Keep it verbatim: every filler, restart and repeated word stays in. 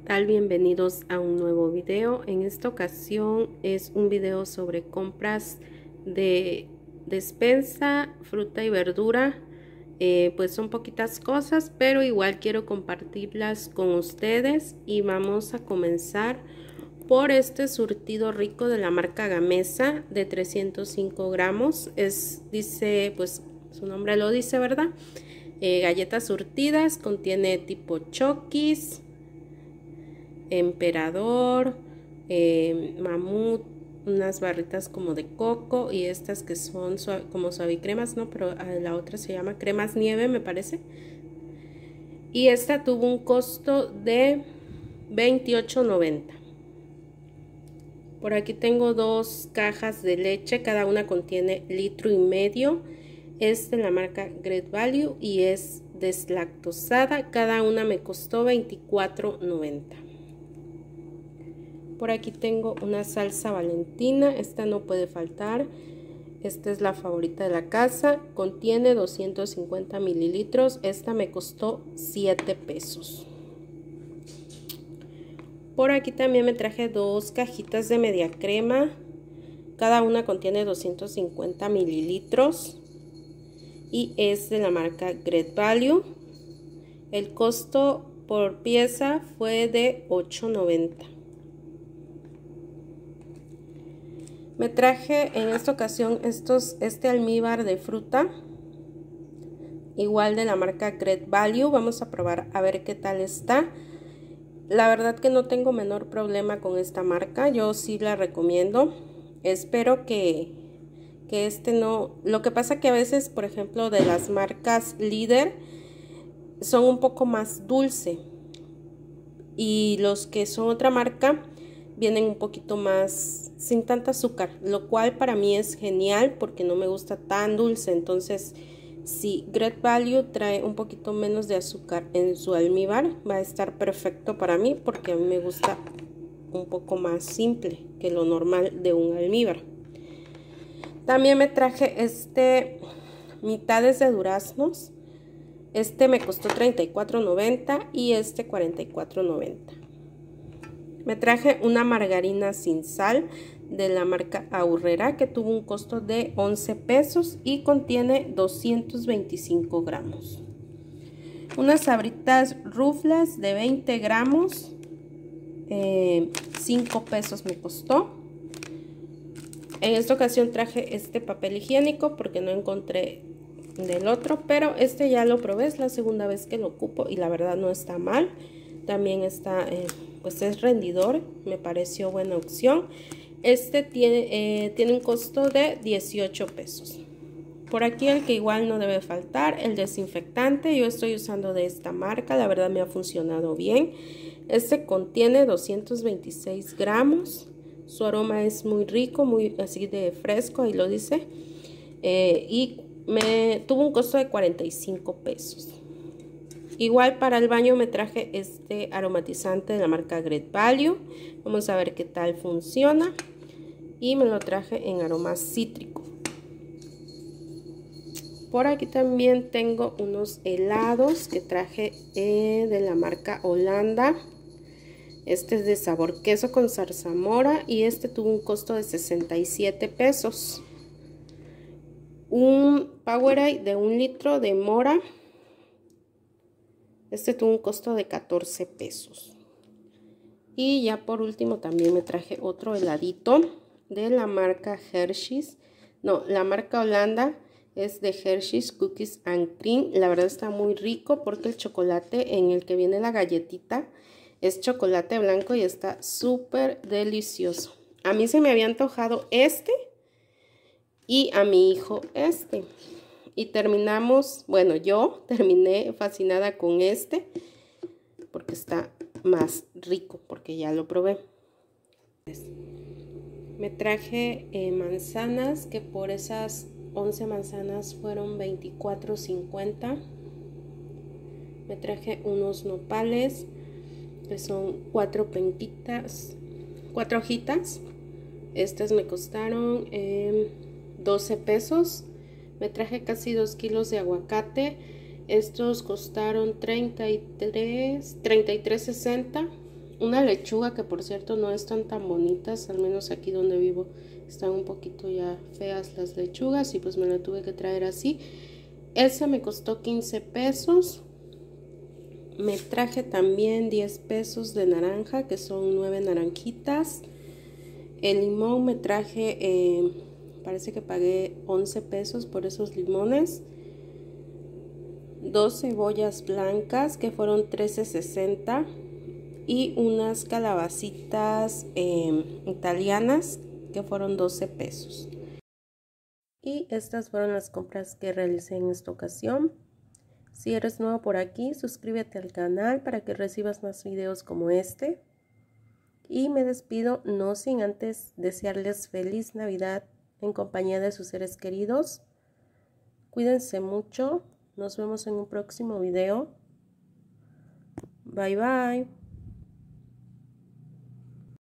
tal? Bienvenidos a un nuevo video. En esta ocasión es un video sobre compras de despensa, fruta y verdura. Eh, pues son poquitas cosas, pero igual quiero compartirlas con ustedes y vamos a comenzar por este surtido rico de la marca Gamesa de trescientos cinco gramos. Es, dice, pues su nombre lo dice, ¿verdad? Eh, galletas surtidas, contiene tipo Chokis, Emperador, eh, Mamut, unas barritas como de coco y estas que son suave, como suavicremas, ¿no? Pero la otra se llama cremas nieve, me parece. Y esta tuvo un costo de veintiocho noventa. Por aquí tengo dos cajas de leche, cada una contiene litro y medio. Es de la marca Great Value y es deslactosada. Cada una me costó veinticuatro noventa. Por aquí tengo una salsa Valentina, esta no puede faltar. Esta es la favorita de la casa, contiene doscientos cincuenta mililitros. Esta me costó siete pesos. Por aquí también me traje dos cajitas de media crema. Cada una contiene doscientos cincuenta mililitros. Y es de la marca Great Value. El costo por pieza fue de ocho noventa. Me traje en esta ocasión estos, este almíbar de fruta, igual de la marca Great Value. Vamos a probar a ver qué tal está. La verdad que no tengo menor problema con esta marca, yo sí la recomiendo. Espero que, que este no... Lo que pasa que a veces, por ejemplo, de las marcas líder, son un poco más dulce. Y los que son otra marca vienen un poquito más sin tanta azúcar, lo cual para mí es genial porque no me gusta tan dulce. Entonces, si Great Value trae un poquito menos de azúcar en su almíbar, va a estar perfecto para mí porque a mí me gusta un poco más simple que lo normal de un almíbar. También me traje este mitades de duraznos. Este me costó treinta y cuatro noventa y este cuarenta y cuatro noventa. Me traje una margarina sin sal de la marca Aurrera que tuvo un costo de once pesos y contiene doscientos veinticinco gramos. Unas sabritas ruflas de veinte gramos, eh, cinco pesos me costó. En esta ocasión traje este papel higiénico porque no encontré del otro, pero este ya lo probé, es la segunda vez que lo ocupo y la verdad no está mal. También está, eh, pues es rendidor, me pareció buena opción. Este tiene, eh, tiene un costo de dieciocho pesos. Por aquí el que igual no debe faltar, el desinfectante. Yo estoy usando de esta marca, la verdad me ha funcionado bien. Este contiene doscientos veintiséis gramos. Su aroma es muy rico, muy así de fresco, ahí lo dice. Eh, y me tuvo un costo de cuarenta y cinco pesos. Igual para el baño me traje este aromatizante de la marca Great Value. Vamos a ver qué tal funciona. Y me lo traje en aroma cítrico. Por aquí también tengo unos helados que traje eh, de la marca Holanda. Este es de sabor queso con zarzamora y este tuvo un costo de sesenta y siete pesos. Un Powerade de un litro de mora. Este tuvo un costo de catorce pesos. Y ya por último también me traje otro heladito de la marca Hershey's. No, la marca Holanda es de Hershey's Cookies and Cream. La verdad está muy rico porque el chocolate en el que viene la galletita es chocolate blanco y está súper delicioso. A mí se me había antojado este y a mi hijo este. Y terminamos, bueno, yo terminé fascinada con este porque está más rico, porque ya lo probé. Me traje eh, manzanas, que por esas once manzanas fueron veinticuatro cincuenta. Me traje unos nopales, que son cuatro penquitas, cuatro hojitas. Estas me costaron eh, doce pesos. Me traje casi dos kilos de aguacate. Estos costaron treinta y tres sesenta. Una lechuga que por cierto no están tan bonitas, al menos aquí donde vivo están un poquito ya feas las lechugas y pues me la tuve que traer así. Esa me costó quince pesos. Me traje también diez pesos de naranja, que son nueve naranjitas. El limón me traje, eh, parece que pagué once pesos por esos limones. Dos cebollas blancas que fueron trece sesenta. Y unas calabacitas eh, italianas que fueron doce pesos. Y estas fueron las compras que realicé en esta ocasión. Si eres nuevo por aquí, suscríbete al canal para que recibas más videos como este. Y me despido no sin antes desearles feliz Navidad en compañía de sus seres queridos. Cuídense mucho. Nos vemos en un próximo video. Bye bye.